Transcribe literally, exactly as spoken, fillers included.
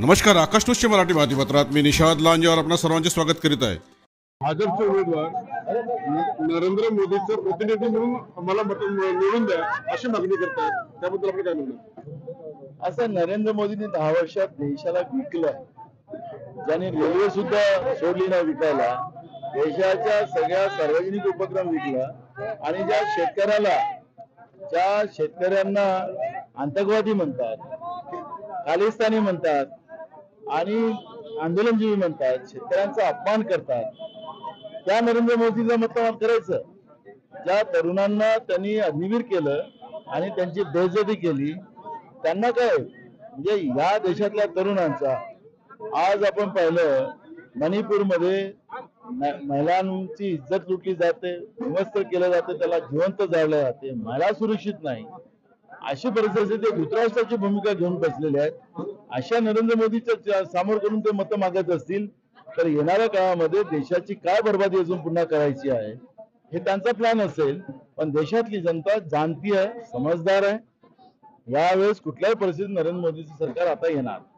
नमस्कार, आकाश न्यूजच्या मराठी बातमीपत्रात मी निषाद लांजेवर आपणा सर्वांचे स्वागत करीत आहे। भाजपचे उमेदवार नरेंद्र मोदीचं प्रतिनिधी म्हणून आम्हाला मत निवडून द्या अशी मागणी करतात, त्याबद्दल आपण काय म्हणणार? असं नरेंद्र मोदींनी दहा वर्षात देशाला विकलं, ज्यांनी रेल्वे सुद्धा सोडली नाही विकायला, देशाच्या सगळ्या सार्वजनिक उपक्रम विकला आणि ज्या शेतकऱ्याला ज्या शेतकऱ्यांना आतंकवादी म्हणतात, खालिस्तानी म्हणतात आणि आंदोलनजीवी म्हणतात, शेतकऱ्यांचा अपमान करतात, त्या नरेंद्र मोदींचा मतदान करायचं। ज्या तरुणांना त्यांनी अग्निवीर केलं आणि त्यांची बेइज्जती केली, त्यांना काय म्हणजे या देशातल्या तरुणांचा आज आपण पाहिलं मणिपूरमध्ये महिलांची इज्जत लुटली जाते, विमस्त केलं जाते, त्याला जिवंत जाळलं जाते, महिला सुरक्षित नाही, अशी परिस्थिती ते धृतराष्ट्राची भूमिका घेऊन बसलेले आहेत। अशा नरेंद्र मोदीच्या समोर करून ते मत मागत असतील तर येणाऱ्या काळामध्ये देशाची काय बर्बादी अजून पुन्हा करायची आहे हे त्यांचा प्लॅन असेल। पण देशातली जनता जाणती आहे, समजदार आहे, यावेळेस कुठल्याही परिस्थितीत नरेंद्र मोदीचं सरकार आता येणार